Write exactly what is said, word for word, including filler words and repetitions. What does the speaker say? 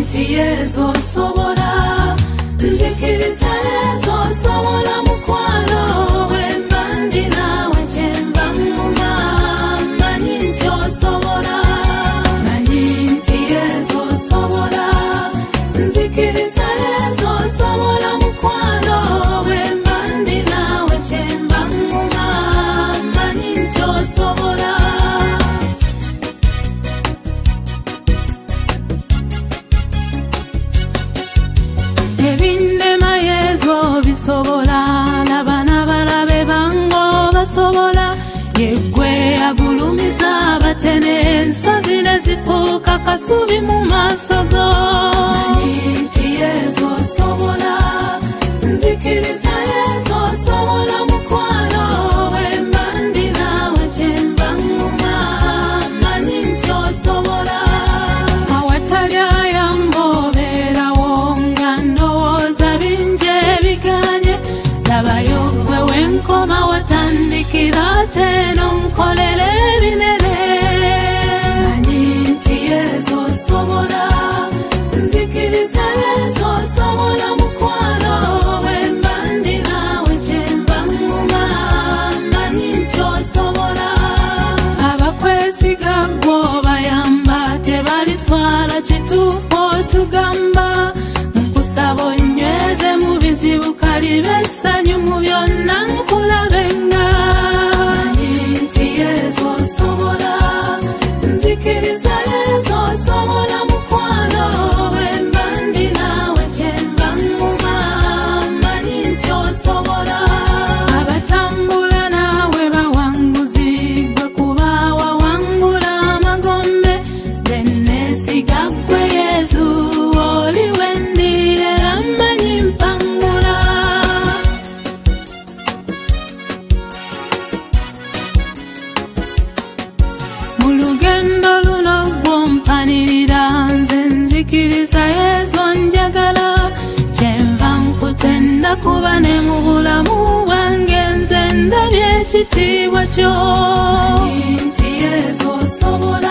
nti yezo sobola nzikiriza yezo sobola mukwano wemba ndi nawe kyemba muma manyi nti osobola manyi nti yezo sobola nzikiriza yezo sobola mukwano wemba ndi nawe kyemba muma manyi nti osobola ebindema yezo bisobola n'abaana balabe bango basobola yeggwe agulumiza abatene ensozi ne zifuuka kasubi mu maaso go manyi nti yezo sobola nzikiriza yezo sobola mukwano wemba ndi nawe kyemba nguma manyi nti osobola awatali ayamba obeerawo nga ndowooza bingi ebiganye labayo gwe wenkoma watandikira ate n'onkolera ebinene manyi nti yezo sobola nzikiriza yezo sobola mukwano wemba ndi nawe kyemba nguma manyi nti osobola abakwesiga gwe obayamba tebaliswala kituufu otugamba nkusaba onyweze mu bizibu kalibe essanyu mu byonna nkulabenga manyi nti yezo sobola nzikiriza yezo sobola mukwano wemba ndi nawe kyemba nguma manyi nti osobola abatambula nawe bawanguzi gwe kuba wawangula amagombe bennesiga gwe yezu oli wendi era manyi mpangula mu lugendo luno gwompanirira nze nzikiriza yezo njagala kyenva nkutenda kuba ne mu bulamu bwange nze ndabye ekitiibwa kyo manyi nti yezo sobola